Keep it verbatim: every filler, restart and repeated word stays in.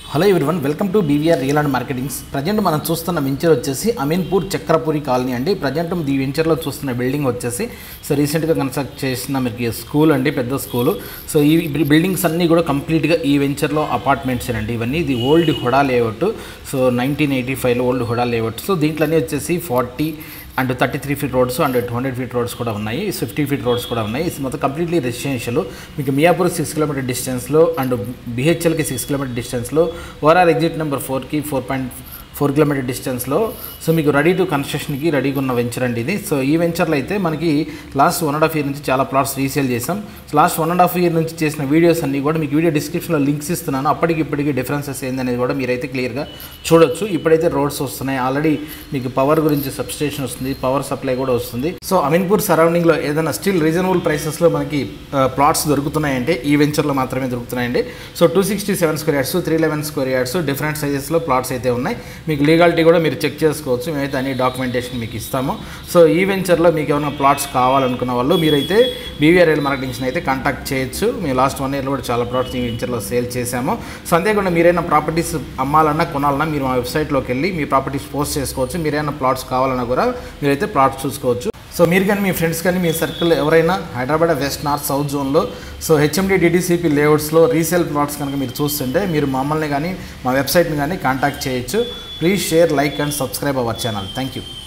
Hello everyone, welcome to BVR real and marketings. Present మనం చూస్తున్న venture వచ్చేసి Ameenpur Chakrapuri colony అండి. ప్రజెంట్ ఈ వెంచర్లో చూస్తున్న బిల్డింగ్ వచ్చేసి సో రీసెంట్గా కన్స్ట్రక్ట్ చేసిన మీకు స్కూల్ అండి, పెద్ద స్కూలు. సో ఈ బిల్డింగ్స్ అన్నీ కూడా కంప్లీట్గా ఈ వెంచర్లో అపార్ట్మెంట్స్ అండి. ఇవన్నీ ఇది old HUDA layout. So nineteen eighty ఫైవ్లో ఓల్డ్ హుడా లేఅవుట్. సో దీంట్లో వచ్చేసి forty and thirty three feet roads and two hundred feet roads కూడా ఉన్నాయి, ఫిఫ్టీ ఫీట్ రోడ్స్ కూడా ఉన్నాయి. ఇది మొత్తం కంప్లీట్లీ రెసిడెన్షియల్. మీకు మియాపూర్ సిక్స్ కిలోమీటర్ డిస్టెన్స్లో అండ్ బిహెచ్ఎల్కి సిక్స్ కిలోమీటర్ డిస్టెన్స్లో, ఓఆర్ఆర్ ఎగ్జిట్ నెంబర్ ఫోర్కి ఫోర్ పాయింట్ ఫోర్ కిలోమీటర్ డిస్టెన్స్లో సో మీకు రెడీ టు కన్స్ట్రక్షన్కి రెడీగా ఉన్న వెంచర్ అండి ఇది. సో ఈ వెంచర్లో అయితే మనకి last one and half year నుంచి చాలా ప్లాట్స్ రీసేల్ చేసాం. So last one and half year నుంచి చేసిన వీడియోస్ అన్నీ కూడా మీకు వీడియో డిస్క్రిప్షన్లో లింక్స్ ఇస్తున్నాను. అప్పటికి ఇప్పటికి డిఫరెన్సెస్ ఏందనేది కూడా మీరైతే క్లియర్గా చూడొచ్చు. ఇప్పుడైతే రోడ్స్ వస్తున్నాయి, ఆల్రెడీ మీకు పవర్ గురించి సబ్స్టేషన్ వస్తుంది, పవర్ సప్లై కూడా వస్తుంది. సో అమీన్పూర్ సరౌండింగ్లో ఏదైనా స్టిల్ రీజనబుల్ ప్రైసెస్లో మనకి ప్లాట్స్ దొరుకుతున్నాయంటే ఈ వెంచర్లో మాత్రమే దొరుకుతున్నాయండి. So two sixty seven square yards, three eleven square yards different సైజెస్లో ప్లాట్స్ అయితే ఉన్నాయి. మీకు లీగాలిటీ కూడా మీరు చెక్ చేసుకోవచ్చు. మేమైతే అన్ని డాక్యుమెంటేషన్ మీకు ఇస్తాము. సో ఈ వెంచర్లో మీకు ఏమైనా ప్లాట్స్ కావాలనుకున్న వాళ్ళు మీరైతే బీవీఆర్ రియల్ మార్కెటింగ్స్ని అయితే కాంటాక్ట్ చేయొచ్చు. మేము లాస్ట్ వన్ ఇయర్లో కూడా చాలా ప్లాట్స్ ఈ వెంచర్లో సేల్ చేశాము. సో అంతేకాకుండా మీరైనా ప్రాపర్టీస్ అమ్మాలన్నా కొనాలన్నా మీరు మా వెబ్సైట్లోకి వెళ్ళి మీ ప్రాపర్టీస్ పోస్ట్ చేసుకోవచ్చు. మీరైనా ప్లాట్స్ కావాలన్నా కూడా మీరైతే ప్లాట్స్ చూసుకోవచ్చు. సో మీరు కానీ మీ ఫ్రెండ్స్ కానీ మీ సర్కిల్ ఎవరైనా హైదరాబాద్ వెస్ట్ నార్త్ సౌత్ జోన్లో సో హెచ్ఎండి డిటిసిపి లేఅవుట్స్లో రీసేల్ ప్లాట్స్ కనుక మీరు చూస్తుంటే మీరు మమ్మల్ని కానీ మా వెబ్సైట్ని కానీ కాంటాక్ట్ చేయొచ్చు. Please share, like and subscribe our channel. Thank you.